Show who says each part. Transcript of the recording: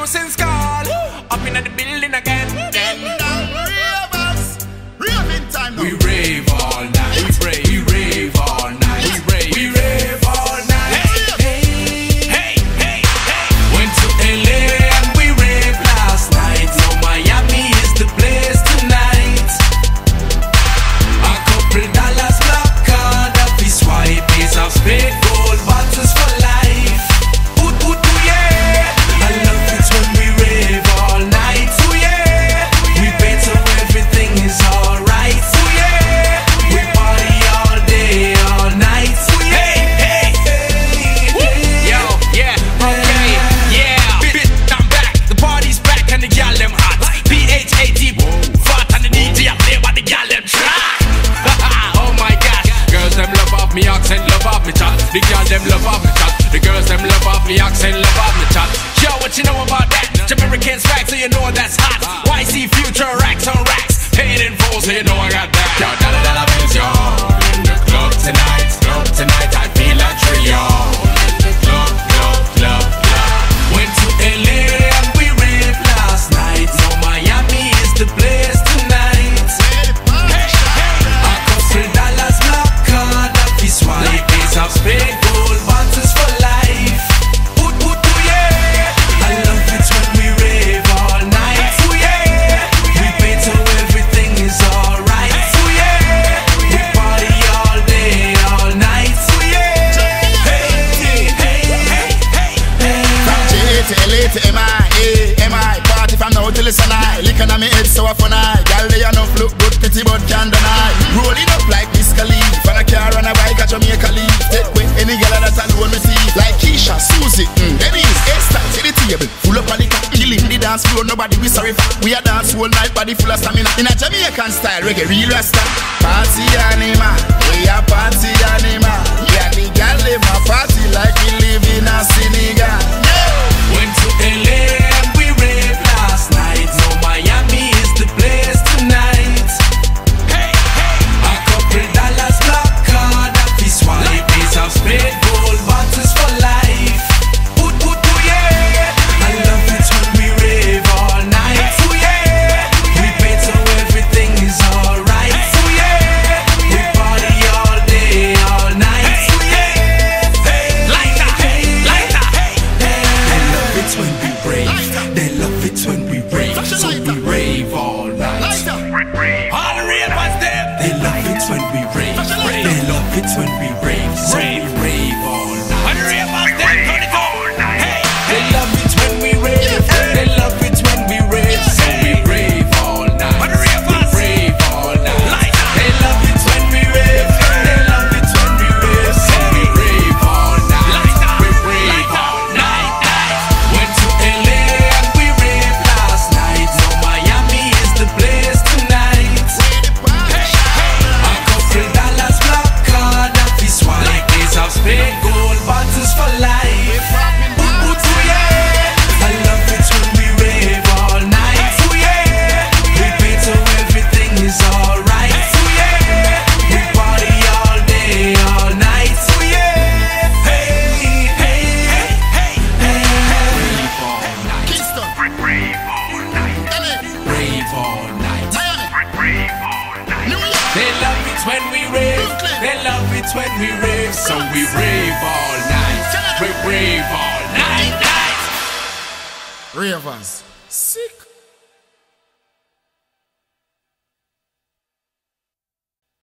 Speaker 1: nuisance call. Up in the building again.
Speaker 2: Raving time now.
Speaker 1: We rave all night. We rave all night. We rave all night. Hey. Went to LA and we rave last night. Now Miami is the place tonight. A couple dollars black card, a fee swipe is of spade gold bottles for life. Yeah. I love it when we rave all night. Yeah. We bet so everything is alright. Yeah. We party all day, all night. Hey. Yo, yeah, okay, yeah. Bit, I'm back. The party's back and the gal them hot. PHAT, fat and the DJ up there, but the gal them track. Oh my gosh, girls them love off me accent, love off me chat. The gal them love off me chat. The girls them love off me accent, love off me chat. Yo, what you know about that? Jamaican swag, so you know that's hot. YC Future, racks on racks. Paid in full, so you know I got that. Yo, dollar bills, yo. In the club tonight, I feel like trio. Club. Went to LA and we rave last night. Now Miami is the place tonight. A couple dollars black card, a fee swipe is of spade gold bottles for life. Yeah. I love it when we rave all night. Yeah. We bet so everything is alright. Yeah. We party all day, all night. Yeah.
Speaker 2: From J to LA to MI, party from now till it's a night. Licking on me head so fun I. Gal they enough look good, pretty but can't deny. Rolling up like Miss Khalif. On a car and a bike at Jamaica leave. Take away any gal that alone me see. Like Keisha, Susie, Denise, Esther, to the table. Full up on the top, killing the dance floor. Nobody we sorry for. We a dance whole night, body full of stamina. In a Jamaican style, reggae real rasta. Party anima, we a party anima. Yeah, the gal live a party like we live in a Senegal.
Speaker 1: Went to LA and we rave last night. Now Miami is the place tonight. A couple dollars black card, a fee swipe is of spade gold bottles for life. Yeah. I love it when we rave all night. Yeah. We bet so everything is alright. Yeah. We party all day, all night. Yeah. Like that. They love it when we rave. They love it when we rave. So we rave all night. All the real ones there. They love it when we rave. They love it when we rave. So we rave all night. All the real ones there. Turn it on. Hey. They love it when we rave. They love it when we rave. So we rave all night. All the real ones rave all night. They love it when we rave. They love it when we rave. So we rave all night. We rave all night. Went to LA and we rave last night. Now Miami is the place tonight. A couple dollars black card, a fee swipe is of spade gold bottles for life. Yeah. I love it when we rave all night. Yeah. We bet so everything is alright. Yeah. We party all day, all night. Yeah. Hey. Rave all night.
Speaker 2: Kingston,
Speaker 1: Rave all night.
Speaker 2: LA,
Speaker 1: Rave all night.
Speaker 2: Miami, New York,
Speaker 1: They love it when we rave. They love it when we rave. So we rave all night. We rave all night.
Speaker 2: Ravers. Sick.